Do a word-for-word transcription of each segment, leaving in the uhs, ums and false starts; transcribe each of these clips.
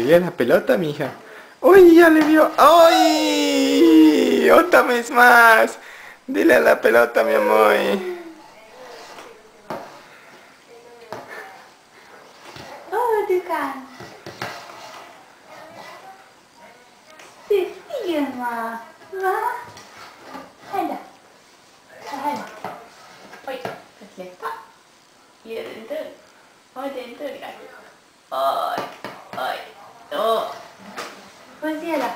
¿Quería la pelota, mija? ¡Uy, ya le vio! ¡Ay! ¡Otra vez más! Dile a la pelota, mi amor. Oh, du kan. Det är Emma. Va? Här då. Så här då. Oj, jag släppa. Gör det inte. Oj, det är inte det. Oj, oj. Åh. Får jag se då?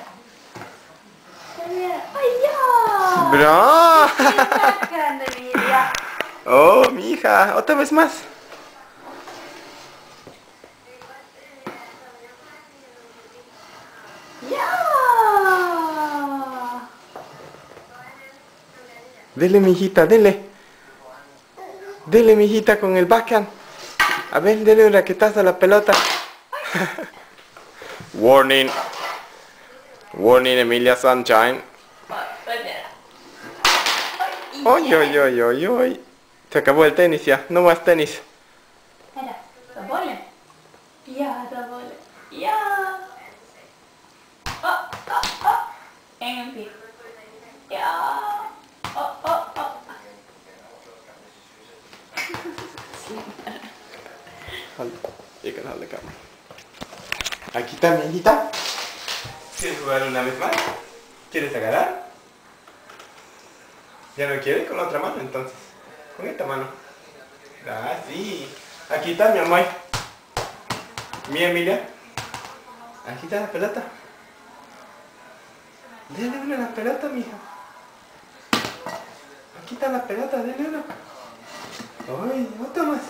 ¡Ay, ya! ¡Bra! ¡Qué grande, Emilia! ¡Oh, mi hija! ¡Otra vez más! ¡Ya! Dele, mi hijita, dele. Dele, mi hijita, con el backhand. A ver, dele un raquetazo a la pelota. Warning. Warning, Emilia Sunshine. ¡Ay, ay, ay, ay, ay! Se acabó el tenis ya, no más tenis. Mira, ta bollen. Ja, ta bollen. Ja! Oh, oh, oh. En gång till. Ja! Oh, oh, oh. Jag kan hålla kameran. Aquí está, mi hijita. ¿Quieres jugar una vez más? ¿Quieres agarrar? ¿Ya no quiere? Con la otra mano entonces. Con esta mano. Ah, sí. Aquí está, mi amor. Mi Emilia. Aquí está la pelota. Dele una a la pelota, mija. Aquí está la pelota, dele una. Ay, otra más.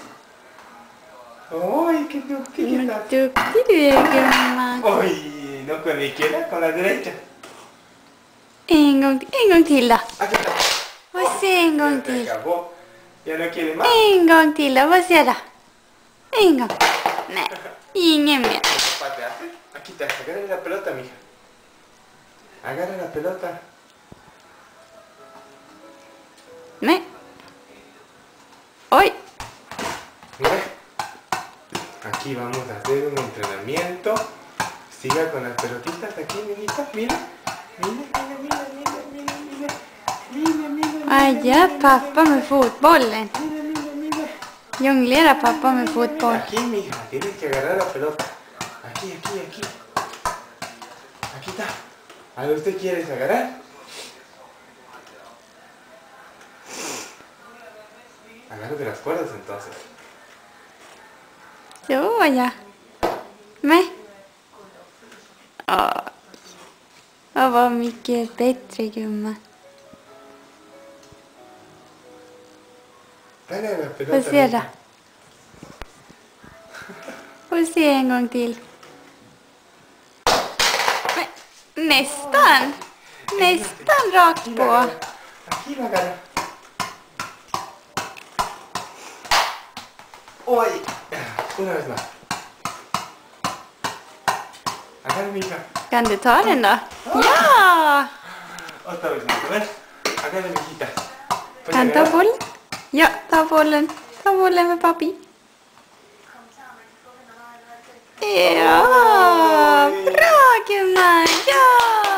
Ay, qué duktig que estás. Duktig du är, gumman. Oj, no con la izquierda, con la derecha. En gång, en gång till då. Aquí está. Och se en gång Se till. acabó. Ya no quiere más. En gång till då, vad ser du? En gång. Nej, ingen mer. ¿Qué te hace? Aquí está, agarra la pelota, mija. Agarra la pelota. Nej. Oj. Mira. Aquí vamos a hacer un entrenamiento. Siga con las pelotitas aquí, mijita. Mira. Mira, mira, mira, mira, mira, mira. Mira, mira, mira. Aj, ja, pappa med fotbollen. Mira, mira, mira. Jonglerar pappa med fotboll. Aquí, mija. Tienes que agarrar la pelota. Aquí, aquí, aquí. Aquí está. ¿A dónde usted quiere agarrar? Agarra de las cuerdas entonces. Så ja. Nej. Åh. Åh, vad mycket bättre, gumman. Dale a la pelota. Får se då. Får se en gång till. Nej, nästan. Nästan rakt Aquí la på. agarra. Aquí la agarra. ¡Uy! Una vez más. Agarra, mija. Kan du ta den då? Ja! Otra vez más, a ver. Agarra, mijita. ¿Puedes Kan ta agarrar? bollen? Ja, ta bollen. Ta bollen med pappi. Ja! Bra, gumman! Ja!